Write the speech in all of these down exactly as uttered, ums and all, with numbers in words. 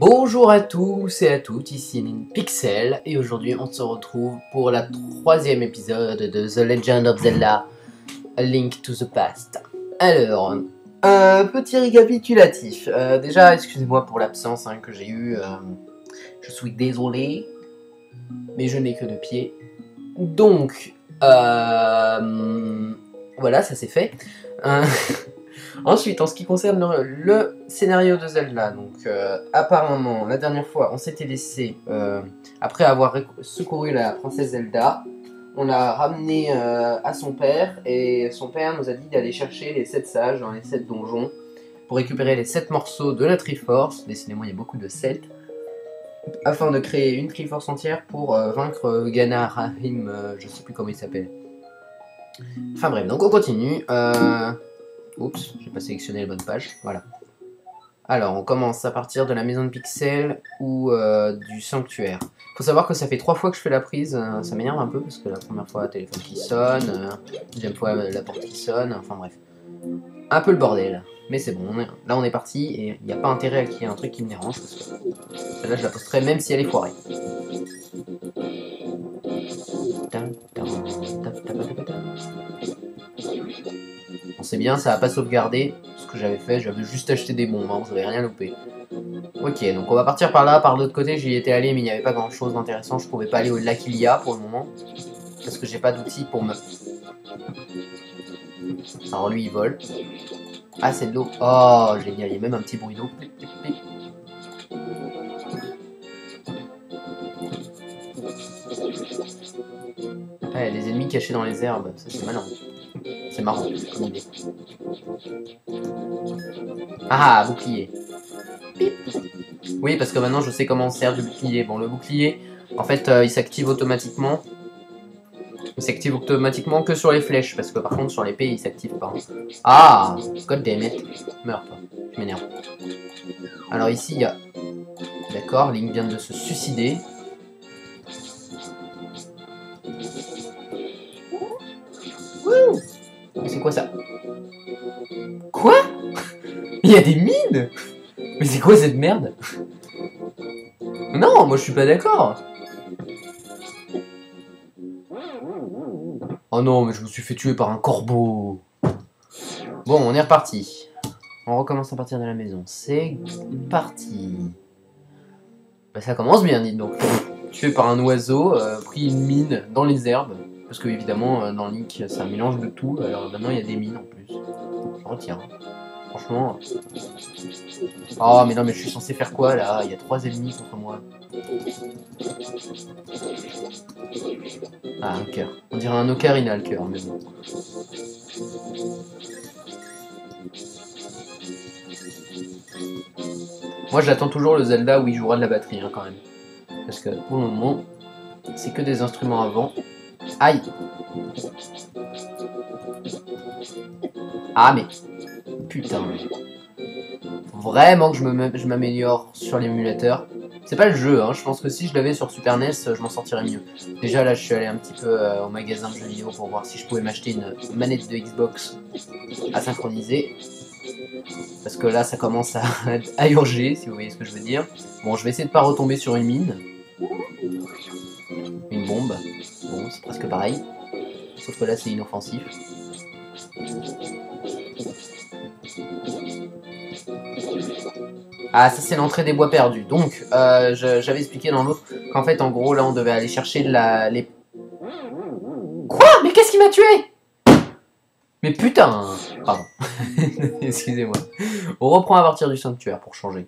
Bonjour à tous et à toutes, ici Pixel et aujourd'hui on se retrouve pour la troisième épisode de The Legend of Zelda A Link to the Past. Alors, un petit récapitulatif. Euh, déjà, excusez-moi pour l'absence hein, que j'ai eue, euh, je suis désolé, mais je n'ai que deux pieds. Donc, euh, voilà, ça c'est fait. Euh, Ensuite, en ce qui concerne le, le scénario de Zelda, donc euh, apparemment, la dernière fois, on s'était laissé, euh, après avoir secouru la princesse Zelda, on l'a ramené euh, à son père, et son père nous a dit d'aller chercher les sept sages dans les sept donjons, pour récupérer les sept morceaux de la Triforce, décidément il y a beaucoup de sept, afin de créer une Triforce entière pour euh, vaincre Ganon Rahim, euh, je sais plus comment il s'appelle. Enfin bref, donc on continue. Euh... Oups, j'ai pas sélectionné la bonne page, voilà. Alors, on commence à partir de la maison de Pixel ou euh, du sanctuaire. Faut savoir que ça fait trois fois que je fais la prise, euh, ça m'énerve un peu parce que la première fois, le téléphone qui sonne, euh, deuxième fois, la porte qui sonne, enfin bref. Un peu le bordel, mais c'est bon, on est, là on est parti et il n'y a pas intérêt à qu'il y ait un truc qui me dérange parce que celle-là je la posterai même si elle est foirée. Bon, c'est bien, ça va pas sauvegarder ce que j'avais fait, j'avais juste acheté des bombes, hein, vous avez rien loupé. Ok, donc on va partir par là, par l'autre côté j'y étais allé mais il n'y avait pas grand chose d'intéressant, je pouvais pas aller au lac Ilia pour le moment, parce que j'ai pas d'outils pour me... Alors lui il vole. Ah c'est de l'eau, oh génial, il y a même un petit bruit d'eau. Ah, il y a des ennemis cachés dans les herbes, ça c'est malin. C'est marrant comme idée. Ah, bouclier. Pip. Oui, parce que maintenant je sais comment on sert du bouclier. Bon, le bouclier, en fait, euh, il s'active automatiquement. Il s'active automatiquement que sur les flèches, parce que par contre sur l'épée il s'active pas. Ah, god damn it. Meurs toi, je m'énerve. Alors ici il y a... D'accord, Link vient de se suicider. Wouh! C'est quoi ça? Quoi? Il y a des mines? Mais c'est quoi cette merde? Non, moi je suis pas d'accord. Oh non, mais je me suis fait tuer par un corbeau. Bon, on est reparti. On recommence à partir de la maison. C'est parti. Bah, ça commence bien, dites donc. Tué par un oiseau, euh, pris une mine dans les herbes. Parce que évidemment, euh, dans Link, c'est un mélange de tout. Alors maintenant, il y a des mines en plus. Je retiens. Franchement. Oh, mais non, mais je suis censé faire quoi là? Il y a trois ennemis contre moi. Ah, un cœur. On dirait un ocarina le cœur, mais bon. Moi, j'attends toujours le Zelda où il jouera de la batterie, hein, quand même. Parce que pour le moment, c'est que des instruments avant. Aïe! Ah, mais. Putain. Faut vraiment que je m'améliore sur l'émulateur. C'est pas le jeu, hein. Je pense que si je l'avais sur Super N E S, je m'en sortirais mieux. Déjà là, je suis allé un petit peu euh, au magasin de jeux vidéo pour voir si je pouvais m'acheter une manette de Xbox à synchroniser. Parce que là, ça commence à, à urger, si vous voyez ce que je veux dire. Bon, je vais essayer de pas retomber sur une mine. Une bombe. Bon, c'est presque pareil. Sauf que là, c'est inoffensif. Ah, ça c'est l'entrée des bois perdus. Donc, euh, j'avais expliqué dans l'autre qu'en fait, en gros, là, on devait aller chercher de la... Les... Quoi? Mais qu'est-ce qui m'a tué? Mais putain! Pardon. Excusez-moi. On reprend à partir du sanctuaire pour changer.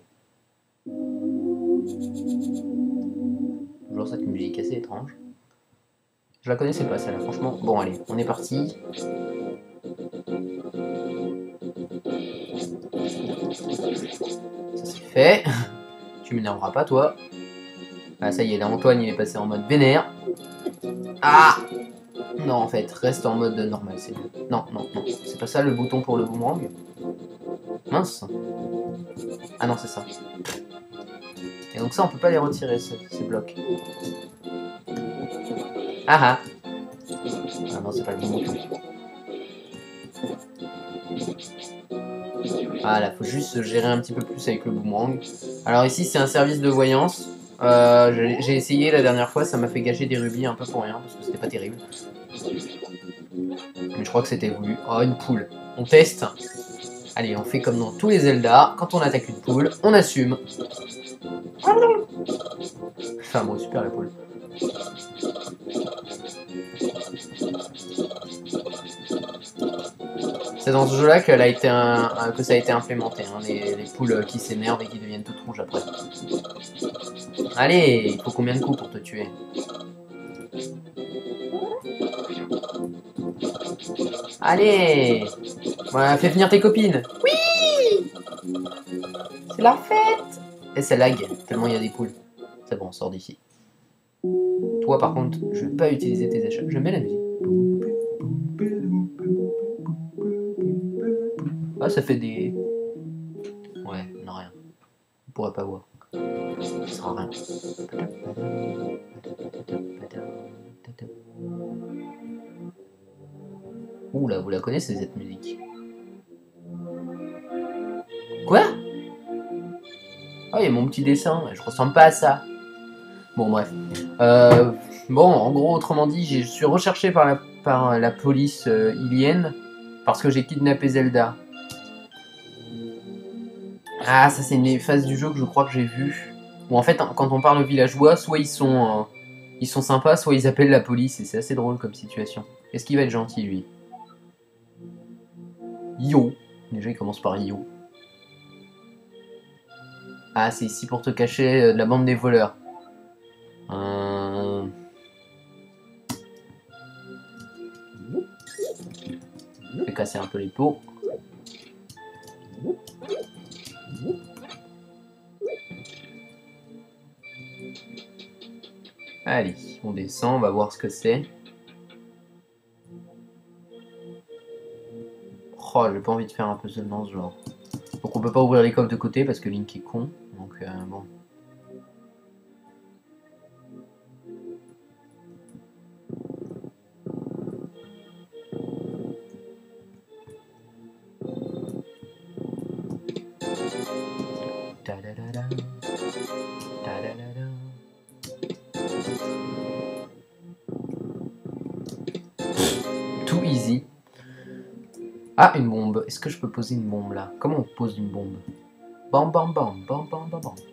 Toujours cette musique assez étrange. Je la connaissais pas, celle-là, franchement. Bon, allez, on est parti. Ça c'est fait. Tu m'énerveras pas, toi. Ah, ça y est, là, Antoine, il est passé en mode vénère. Ah! Non, en fait, reste en mode normal, c'est mieux. Non, non, non. C'est pas ça le bouton pour le boomerang? Mince. Ah non, c'est ça. Et donc ça, on peut pas les retirer, ces, ces blocs. Ah ah. Ah non, c'est pas le bon bouton. Voilà, faut juste gérer un petit peu plus avec le boomerang. Alors ici, c'est un service de voyance. Euh, J'ai essayé la dernière fois, ça m'a fait gâcher des rubis un peu pour rien, parce que c'était pas terrible. Mais je crois que c'était voulu. Oh, une poule. On teste. Allez, on fait comme dans tous les Zelda. Quand on attaque une poule, on assume. Enfin bon, super la poule. C'est dans ce jeu-là qu'elle a été un, un, que ça a été implémenté, hein, les, les poules qui s'énervent et qui deviennent toutes rouges après. Allez, il faut combien de coups pour te tuer? Allez, voilà, fais venir tes copines. Oui, c'est la fête. Et ça lag, tellement il y a des poules. C'est bon, on sort d'ici. Toi par contre, je vais pas utiliser tes échelles. Je mets la musique. Ah, ça fait des... Ouais, non, rien. On pourrait pas voir. Ça sera rien. Ouh là, vous la connaissez cette musique? Quoi? Ah, il y a mon petit dessin, je ressemble pas à ça. Bon, bref. Euh, bon, en gros, autrement dit, je suis recherché par la, par la police euh, ilienne parce que j'ai kidnappé Zelda. Ah, ça, c'est une phase du jeu que je crois que j'ai vue. Où en fait, quand on parle aux villageois, soit ils sont, euh, ils sont sympas, soit ils appellent la police, et c'est assez drôle comme situation. Est-ce qu'il va être gentil, lui? Yo. Déjà, il commence par Yo. Ah, c'est ici pour te cacher euh, de la bande des voleurs. Euh... Je vais casser un peu les pots. Allez, on descend, on va voir ce que c'est. Oh, j'ai pas envie de faire un puzzle dans ce genre. Donc on peut pas ouvrir les coffres de côté parce que Link est con. Donc euh, bon. Too easy. Ah, une bombe. Est-ce que je peux poser une bombe là? Comment on pose une bombe? Bam bam bam bam bam bam bam.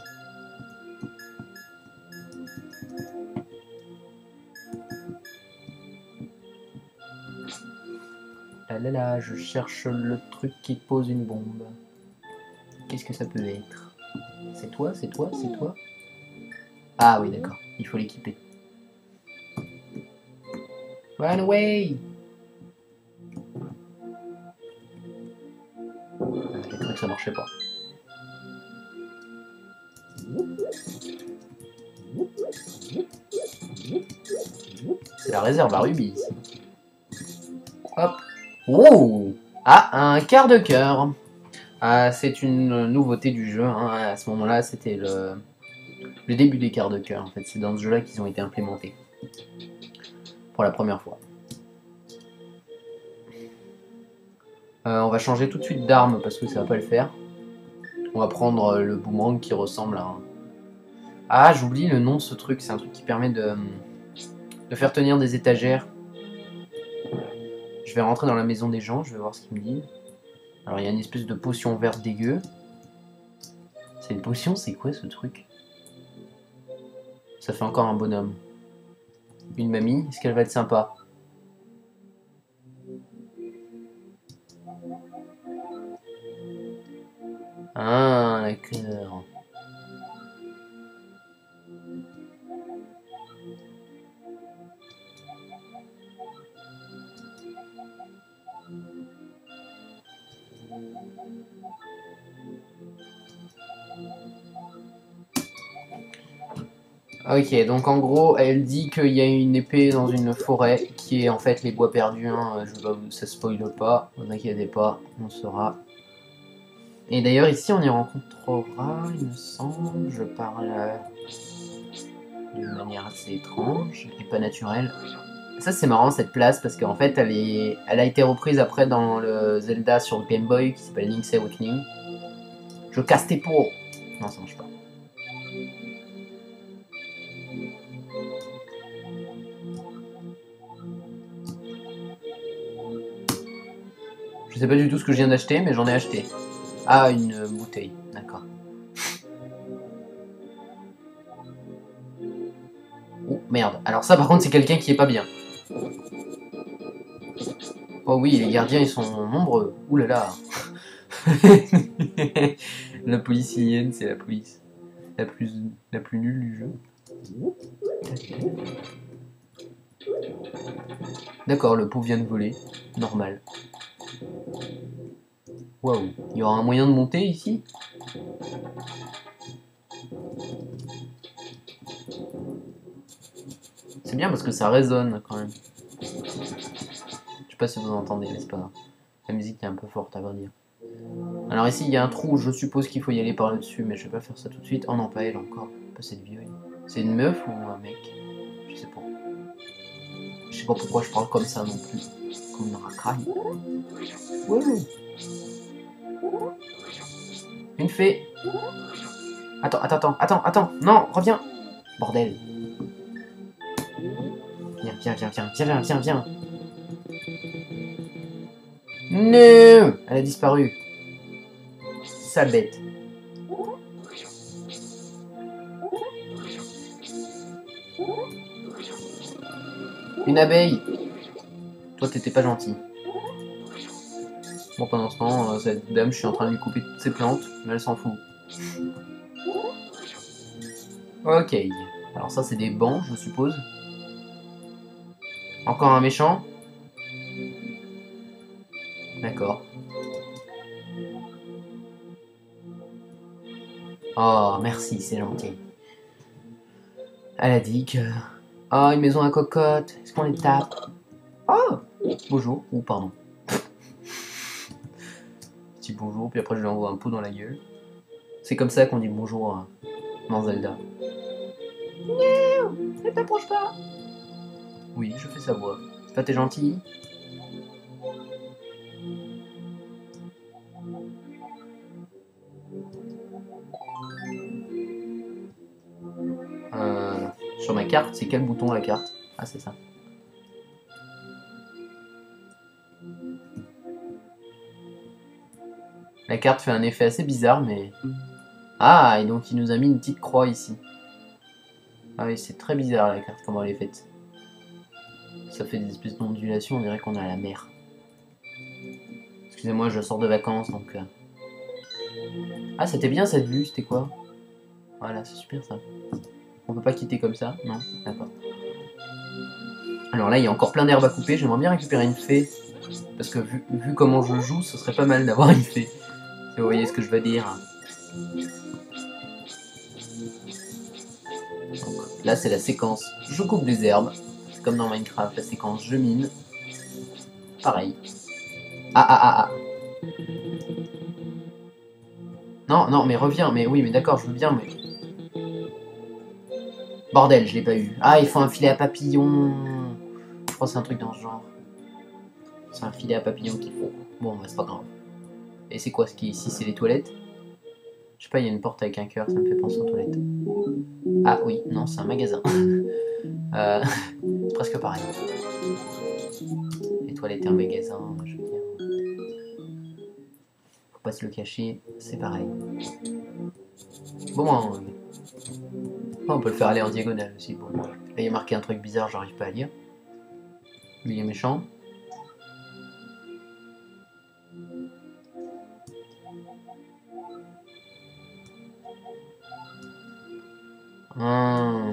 Là là là, je cherche le truc qui pose une bombe. Qu'est-ce que ça peut être? C'est toi, c'est toi, c'est toi? Ah oui, d'accord. Il faut l'équiper. Run away! J'ai cru que ça marchait pas. C'est la réserve à rubis ici. Hop. Oh! Ah, un quart de cœur. Ah, c'est une nouveauté du jeu. Hein. À ce moment-là, c'était le... le début des quarts de cœur. En fait, c'est dans ce jeu-là qu'ils ont été implémentés. Pour la première fois. Euh, on va changer tout de suite d'arme parce que ça va pas le faire. On va prendre le boomerang qui ressemble à un... Ah, j'oublie le nom de ce truc. C'est un truc qui permet de, de faire tenir des étagères. Je vais rentrer dans la maison des gens, je vais voir ce qu'ils me disent. Alors il y a une espèce de potion verte dégueu. C'est une potion, c'est quoi ce truc? Ça fait encore un bonhomme. Une mamie, est-ce qu'elle va être sympa? Ah, d'accord. Ok, donc en gros, elle dit qu'il y a une épée dans une forêt qui est en fait les bois perdus. Hein. Je vais, ça spoil pas, ne vous inquiétez pas, on saura. Et d'ailleurs, ici, on y rencontrera, il me semble, je parle d'une manière assez étrange et pas naturelle, Ça c'est marrant cette place parce qu'en fait elle est, elle a été reprise après dans le Zelda sur le Game Boy qui s'appelle Link's Awakening. Je casse tes pots. Non, ça marche pas. Je sais pas du tout ce que je viens d'acheter, mais j'en ai acheté. Ah, une bouteille, d'accord. Oh merde. Alors ça par contre c'est quelqu'un qui est pas bien. Oh oui, les gardiens ils sont nombreux. Ouh là là. La police ilienne, c'est la police la plus, la plus nulle du jeu. D'accord, le pot vient de voler. Normal. Waouh, il y aura un moyen de monter ici? C'est bien parce que ça résonne quand même. Je sais pas si vous entendez, mais c'est pas grave. La musique est un peu forte à vrai dire. Alors ici il y a un trou, je suppose qu'il faut y aller par le dessus, mais je vais pas faire ça tout de suite. Oh non, pas elle encore, pas cette vieille. C'est une meuf ou un mec? Je sais pas. Je sais pas pourquoi je parle comme ça non plus. Comme une racaille. Ouais. Une fée. Attends, attends, attends, attends, attends. Non, reviens. Bordel. Viens, viens, viens, viens, viens, viens, viens. Non, elle a disparu. Sale bête. Une abeille. Toi, t'étais pas gentil. Bon, pendant ce temps, euh, cette dame, je suis en train de lui couper toutes ses plantes, mais elle s'en fout. Ok. Alors ça, c'est des bancs, je suppose. Encore un méchant. D'accord. Oh, merci, c'est gentil. Elle a dit que... Oh, une maison à cocotte. Est-ce qu'on les tape? Oh, bonjour. Ou oh, pardon. Petit bonjour, puis après je lui envoie un pot dans la gueule. C'est comme ça qu'on dit bonjour hein, dans Zelda. Non, ne t'approche pas. Oui, je fais sa voix. C'est pas t'es gentil? Euh, sur ma carte, c'est quel bouton la carte? Ah, c'est ça. La carte fait un effet assez bizarre, mais... Ah, et donc il nous a mis une petite croix ici. Ah oui, c'est très bizarre la carte, comment elle est faite. Ça fait des espèces d'ondulations, on dirait qu'on est à la mer. Excusez-moi, je sors de vacances, donc... Euh... Ah, c'était bien cette vue, c'était quoi? Voilà, c'est super ça. On peut pas quitter comme ça? Non? D'accord. Alors là, il y a encore plein d'herbes à couper, j'aimerais bien récupérer une fée. Parce que vu, vu comment je joue, ce serait pas mal d'avoir une fée. Si vous voyez ce que je veux dire. Donc, là, c'est la séquence je coupe des herbes. C'est comme dans Minecraft, la séquence je mine. Pareil. Ah ah ah ah. Non, non, mais reviens. Mais oui, mais d'accord, je veux bien, mais... Bordel, je l'ai pas eu. Ah, il faut un filet à papillon. Je crois que c'est un truc dans ce genre. C'est un filet à papillon qu'il faut. Bon, bah, c'est pas grave. Et c'est quoi ce qui est ici? C'est les toilettes? Je sais pas, il y a une porte avec un cœur, ça me fait penser aux toilettes. Ah oui, non, c'est un magasin. euh, c'est presque pareil. Les toilettes et un magasin, je veux dire. Faut pas se le cacher, c'est pareil. Bon, on... on peut le faire aller en diagonale aussi. Bon, là, il y a marqué un truc bizarre, j'arrive pas à lire. Lui, il est méchant. Hum.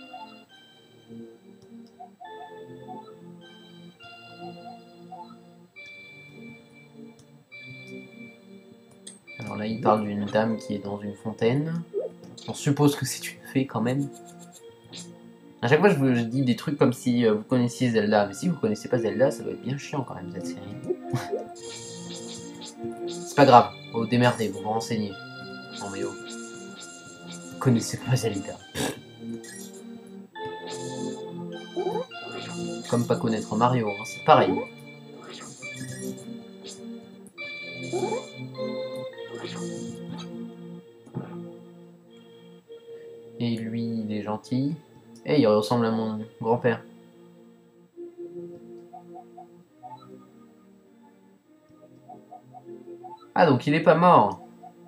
Alors là, il parle d'une dame qui est dans une fontaine. On suppose que c'est une fée quand même. À chaque fois, je vous je dis des trucs comme si euh, vous connaissiez Zelda. Mais si vous connaissez pas Zelda, ça doit être bien chiant quand même cette série. C'est pas grave, vous vous démerdez, vous vous renseignez. Non mais oh. Vous connaissez pas Zelda. Comme pas connaître Mario, hein, c'est pareil. Et lui, il est gentil. Et il ressemble à mon grand-père. Ah, donc il est pas mort.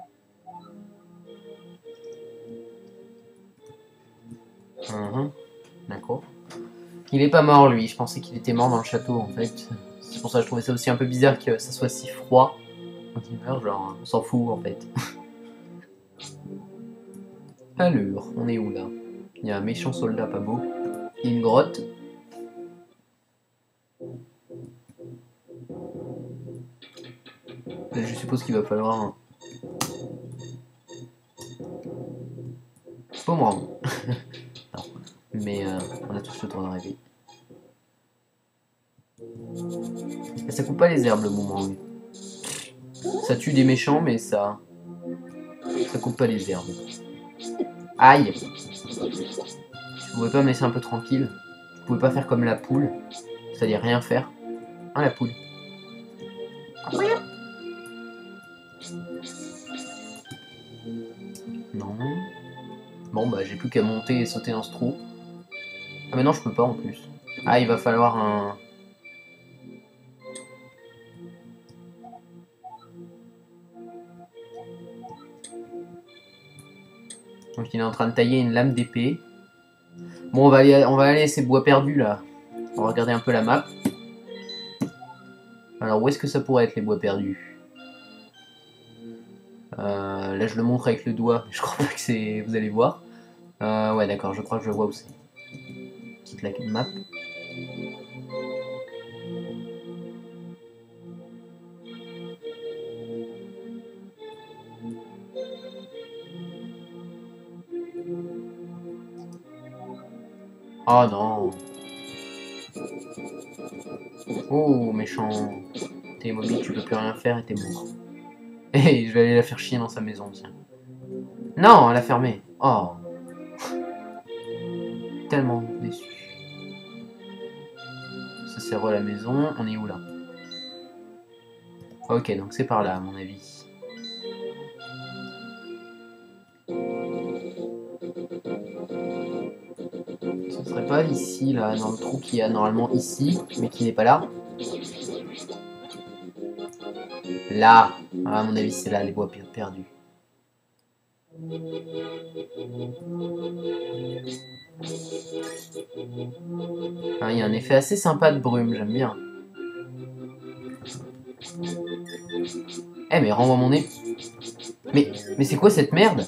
Mmh. D'accord. Il est pas mort, lui. Je pensais qu'il était mort dans le château, en fait. C'est pour ça que je trouvais ça aussi un peu bizarre que ça soit si froid. Quand il meurt, genre, on s'en fout, en fait. Alors, on est où, là? Il y a un méchant soldat pas beau. Il y a une grotte. Là, je suppose qu'il va falloir... un boomerang. Non. Mais euh, on a tous le temps d'arriver. Et ça coupe pas les herbes, le boomerang. Ça tue des méchants, mais ça... Ça coupe pas les herbes. Aïe! Vous pouvez pas me laisser un peu tranquille? Vous pouvez pas faire comme la poule? C'est-à-dire rien faire? Hein, la poule? Non. Bon, bah j'ai plus qu'à monter et sauter dans ce trou. Ah mais non, je peux pas en plus. Ah, il va falloir un... Donc il est en train de tailler une lame d'épée. Bon, on va aller, on va aller à ces bois perdus là. On va regarder un peu la map. Alors, où est-ce que ça pourrait être les bois perdus? euh, Là, je le montre avec le doigt. Je crois pas que c'est... Vous allez voir. Euh, ouais, d'accord, je crois que je vois où c'est. Quitte la map. Oh non. Oh, méchant. T'es immobile, tu peux plus rien faire et t'es mort. Et je vais aller la faire chier dans sa maison, tiens. Non, elle a fermé. Oh. Tellement déçu. Ça c'est re la maison. On est où là? Ok, donc c'est par là, à mon avis. Ce serait pas ici, là, dans le trou qu'il y a normalement ici, mais qui n'est pas là. Là. Ah, à mon avis, c'est là, les bois perdus. Ah, il y a un effet assez sympa de brume, j'aime bien. Eh, mais rends-moi mon nez. Mais, mais c'est quoi cette merde?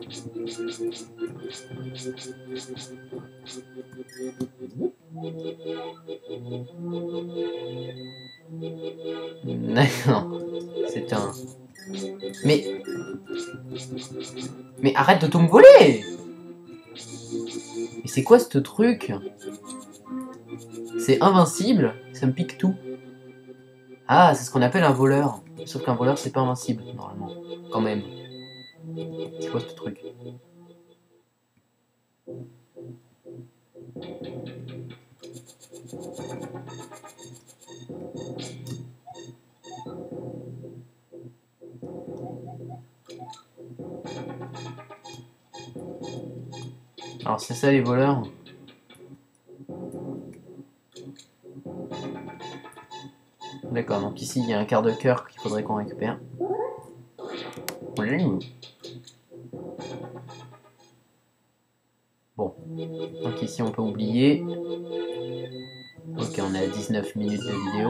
Non, c'est un... Mais... Mais arrête de tout me voler! Mais c'est quoi ce truc? C'est invincible? Ça me pique tout. Ah, c'est ce qu'on appelle un voleur. Sauf qu'un voleur, c'est pas invincible, normalement. Quand même. C'est quoi ce truc? Alors c'est ça les voleurs. D'accord, donc ici il y a un quart de cœur qu'il faudrait qu'on récupère. Bon, donc ici on peut oublier. Ok, on est à dix-neuf minutes de vidéo.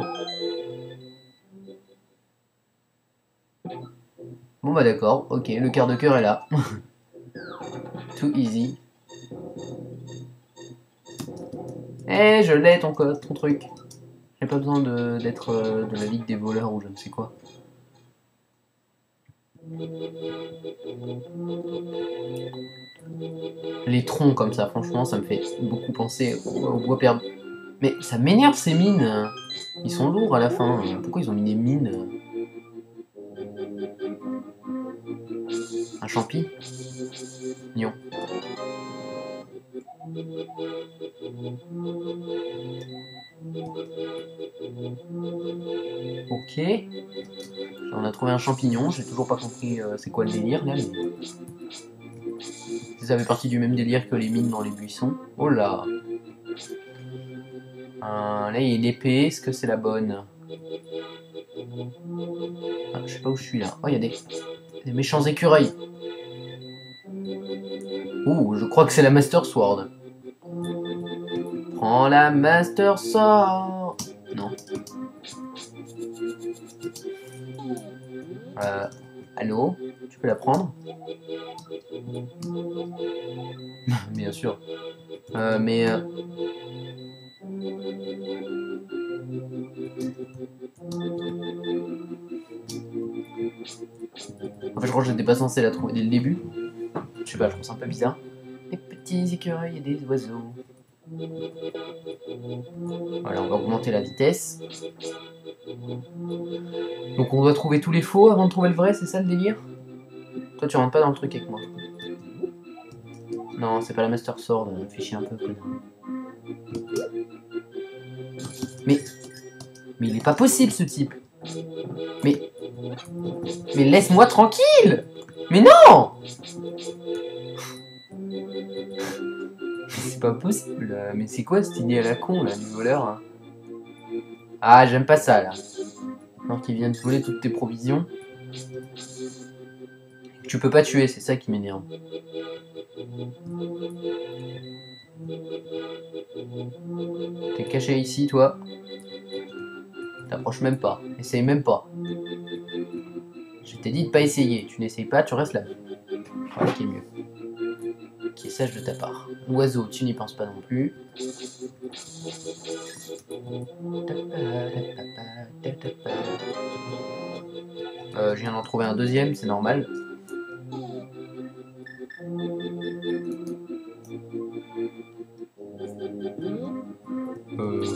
Bon bah d'accord, ok, le quart de cœur est là. Too easy. Eh, je l'ai ton code, ton truc. J'ai pas besoin d'être de, euh, de la ligue des voleurs ou je ne sais quoi. Les troncs comme ça, franchement, ça me fait beaucoup penser au, au bois perdu. Mais ça m'énerve ces mines. Ils sont lourds à la fin. Pourquoi ils ont mis des mines? Un champi? Non. Ok. On a trouvé un champignon, j'ai toujours pas compris euh, c'est quoi le délire là. Mais... ça fait partie du même délire que les mines dans les buissons. Oh là. Euh, là il y a une épée, est-ce que c'est la bonne? Ah, je sais pas où je suis là. Oh, il y a des, des méchants écureuils. Ouh, je crois que c'est la Master Sword. Prends la Master Sword. Non. Euh, allô? Tu peux la prendre? Bien sûr. Euh, mais... Euh... En fait, je crois que j'étais pas censé la trouver dès le début. Je sais pas, je me sens un peu bizarre. Des petits écureuils et des oiseaux. Voilà, on va augmenter la vitesse. Donc on doit trouver tous les faux avant de trouver le vrai, c'est ça le délire? Toi tu rentres pas dans le truc avec moi. Non, c'est pas la Master Sword, on fait chier un peu. Mais... Mais il est pas possible ce type. Mais... Mais laisse-moi tranquille. Mais non. C'est pas possible. Mais c'est quoi cette idée à la con là, du voleur hein? Ah, j'aime pas ça là. Alors qu'il vient de voler toutes tes provisions. Tu peux pas tuer, c'est ça qui m'énerve. T'es caché ici, toi. T'approches même pas. Essaye même pas. Je t'ai dit de pas essayer. Tu n'essayes pas, tu restes là. Voilà qui est mieux. Qui est sage de ta part. Oiseau, tu n'y penses pas non plus. Euh, je viens d'en trouver un deuxième, c'est normal. Euh...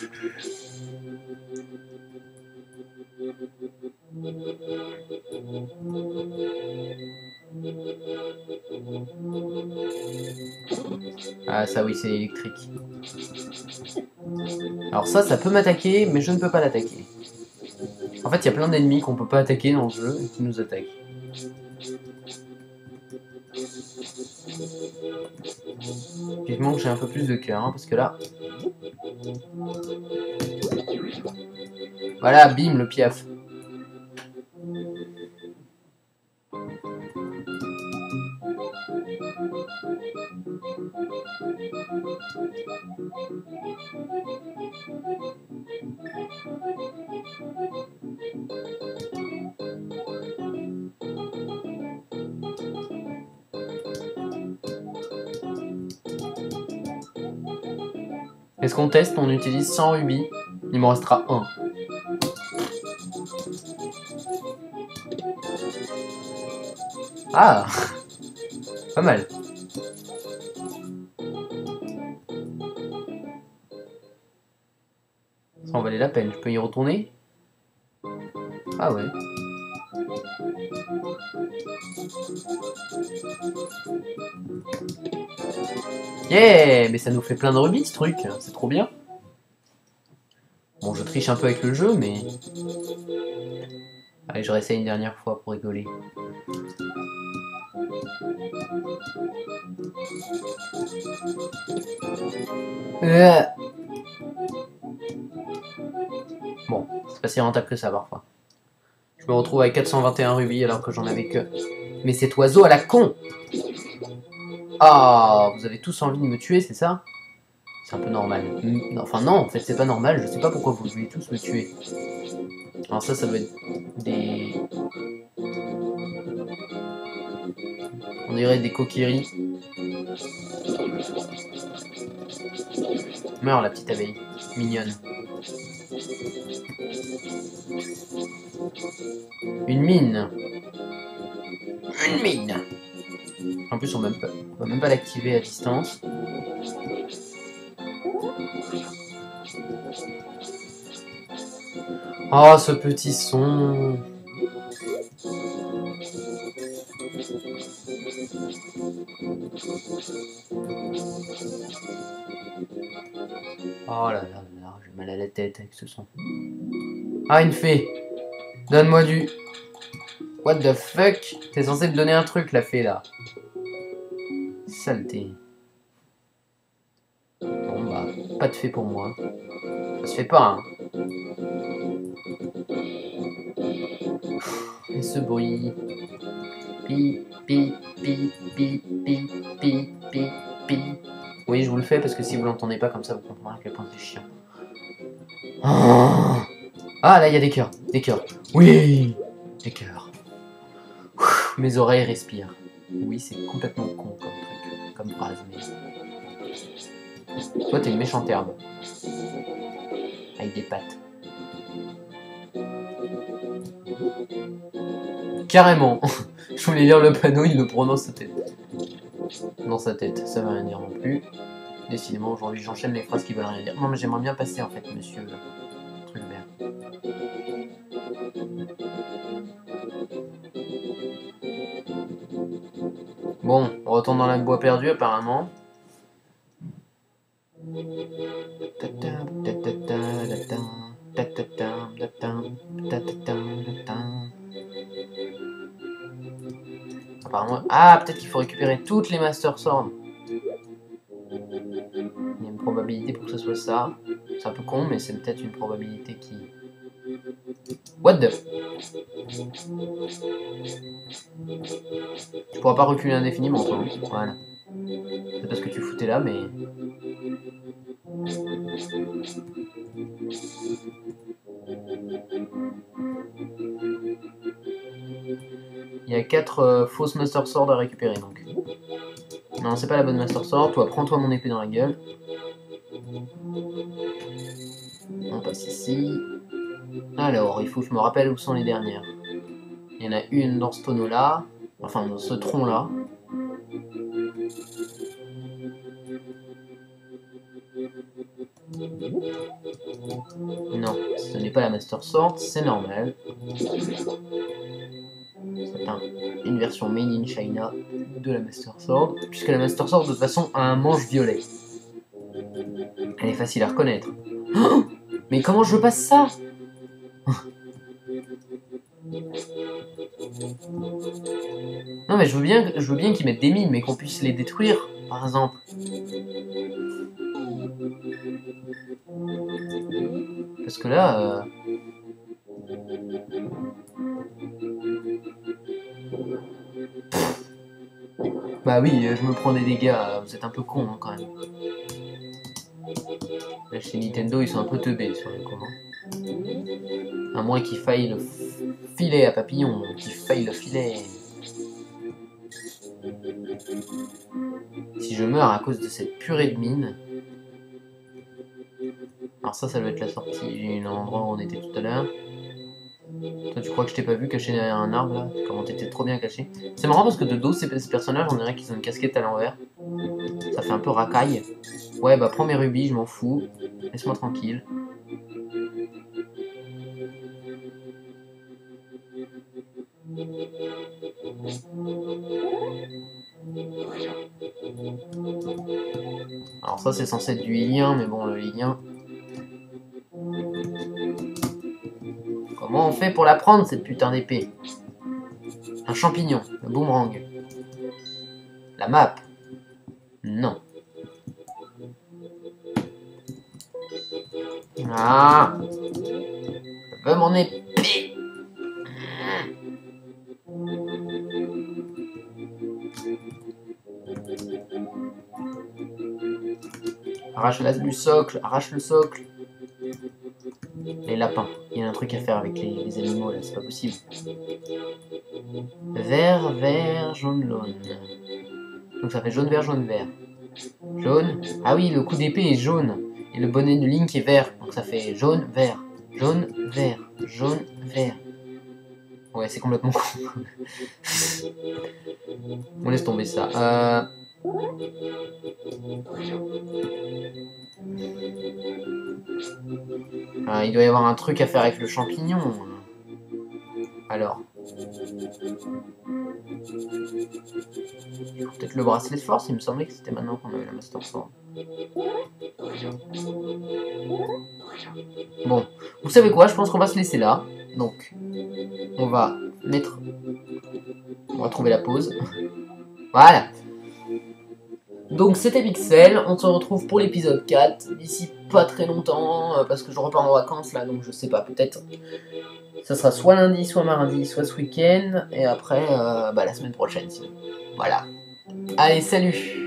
Ah ça oui, c'est électrique. Alors ça, ça peut m'attaquer, mais je ne peux pas l'attaquer. En fait, il y a plein d'ennemis qu'on peut pas attaquer dans le jeu et qui nous attaquent. Vivement que j'ai un peu plus de cœur, hein, parce que là... Voilà, bim, le piaf. Est-ce qu'on teste? On utilise cent rubis. Il m'en restera un. Ah, pas mal. Ça en valait la peine. Je peux y retourner? Ah ouais. Yeah, mais ça nous fait plein de rubis ce truc. C'est trop bien. Bon, je triche un peu avec le jeu, mais... Allez, je réessaye une dernière fois pour rigoler. Euh... Bon, c'est pas si rentable que ça parfois. Je me retrouve avec quatre cent vingt et un rubis alors que j'en avais que... Mais cet oiseau à la con! Ah, vous avez tous envie de me tuer, c'est ça? C'est un peu normal. Enfin non, en fait c'est pas normal, je sais pas pourquoi vous voulez tous me tuer. Alors ça, ça doit être des... On dirait des coquilleries. Meurs la petite abeille, mignonne. Une mine. Une mine. En plus on ne va même pas l'activer à distance. Oh, ce petit son. Oh là là là, j'ai mal à la tête avec ce son. Ah, une fée. Donne-moi du... What the fuck? T'es censé me donner un truc, la fée, là. Saleté. Bon, bah, pas de fée pour moi. Ça se fait pas, hein. Et ce bruit... Pi, pi, pi, pi, pi, pi, pi, pi. Oui, je vous le fais parce que si vous l'entendez pas comme ça, vous comprendrez à quel point c'est chiant. Oh, ah, là, il y a des cœurs. Des cœurs. Oui, des cœurs. Mes oreilles respirent. Oui, c'est complètement con comme truc, comme phrase, mais... Toi, t'es une méchante herbe. Avec des pattes. Carrément. Je voulais lire le panneau, il le prononce sa tête. Dans sa tête, ça veut rien dire non plus. Décidément, aujourd'hui, j'enchaîne les phrases qui veulent rien dire. Non, mais j'aimerais bien passer, en fait, monsieur... Truc vert. Bon, on retourne dans la bois perdu, apparemment. Apparemment... Ah, peut-être qu'il faut récupérer toutes les Master Swords. Il y a une probabilité pour que ce soit ça. C'est un peu con, mais c'est peut-être une probabilité qui... What the... Tu pourras pas reculer indéfiniment, toi. Voilà. C'est parce que tu foutais là, mais... Il y a quatre euh, fausses Master Sword à récupérer, donc. Non, c'est pas la bonne Master Sword. Toi, prends-toi mon épée dans la gueule. On passe ici. Alors, il faut que je me rappelle où sont les dernières. Il y en a une dans ce tonneau-là. Enfin, dans ce tronc-là. Non, ce n'est pas la Master Sword, c'est normal. C'est un, une version made in China de la Master Sword. Puisque la Master Sword, de toute façon, a un manche violet. Elle est facile à reconnaître. Oh, mais comment je passe ça? Non mais je veux bien, je veux bien qu'ils mettent des mines, mais qu'on puisse les détruire, par exemple. Parce que là... Euh... Bah oui, je me prends des dégâts, vous êtes un peu con hein, quand même. Là chez Nintendo, ils sont un peu teubés sur les commandes. À moins qu'il faille le filet à papillon, qu'il faille le filet. Si je meurs à cause de cette purée de mine... Alors ça, ça doit être la sortie, l'endroit où on était tout à l'heure. Toi, tu crois que je t'ai pas vu caché derrière un arbre, là? Comment t'étais trop bien caché. C'est marrant parce que de dos, ces personnages, on dirait qu'ils ont une casquette à l'envers. Ça fait un peu racaille. Ouais, bah prends mes rubis, je m'en fous. Laisse-moi tranquille. Alors ça, c'est censé être du Lilien, mais bon, le Lilien... Comment on fait pour la prendre, cette putain d'épée? Un champignon, le boomerang. La map. Non. Ah. Je veux mon épée. Arrache la du socle, arrache le socle. Les lapins, il y a un truc à faire avec les, les animaux là, c'est pas possible. Vert, vert, jaune, jaune. Donc ça fait jaune, vert, jaune, vert. Jaune. Ah oui, le coup d'épée est jaune. Et le bonnet de Link est vert. Donc ça fait jaune, vert. Jaune, vert. Jaune, vert. Ouais, c'est complètement con. On laisse tomber ça. Euh... Ah, il doit y avoir un truc à faire avec le champignon. Alors, Peut-être le bracelet de force, il me semblait que c'était maintenant qu'on avait la Master Sword. Bon, vous savez quoi, je pense qu'on va se laisser là. Donc, on va mettre... On va trouver la pause. Voilà. Donc c'était Pixel, on se retrouve pour l'épisode quatre, d'ici pas très longtemps, euh, parce que je repars en vacances là, donc je sais pas, peut-être ça sera soit lundi, soit mardi, soit ce week-end, et après, euh, bah, la semaine prochaine sinon. Voilà. Allez, salut!